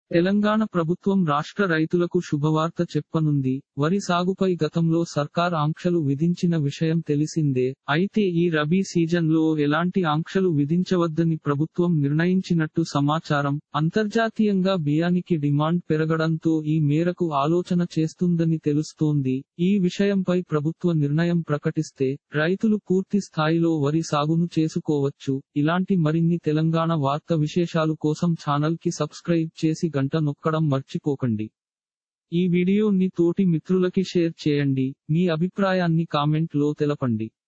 తెలంగాణ ప్రభుత్వం రాష్ట్ర రైతులకు శుభవార్త చెప్పనుంది. వరి సాగుపై గతంలో సర్కార్ ఆంక్షలు విధించిన విషయం తెలిసిందే. అయితే ఈ రబీ సీజన్లో ఎలాంటి ఆంక్షలు విధించవద్దని ప్రభుత్వం నిర్ణయించినట్టు సమాచారం. అంతర్జాతీయంగా బియ్యానికి డిమాండ్ పెరగడంతో ఈ మేరకు ఆలోచన చేస్తుందని తెలుస్తోంది. ఈ విషయంపై ప్రభుత్వ నిర్ణయం ప్రకటిస్తే రైతులు పూర్తి స్థాయిలో వరి సాగును చేసుకోవచ్చు. ఇలాంటి మరిన్ని తెలంగాణ వార్త విశేషాలు కోసం ఛానల్ కి సబ్స్క్రైబ్ చేసి గంట నొక్కడం మర్చిపోకండి. ఈ వీడియోని తోటి మిత్రులకి షేర్ చేయండి. మీ అభిప్రాయాన్ని కామెంట్ లో తెలపండి.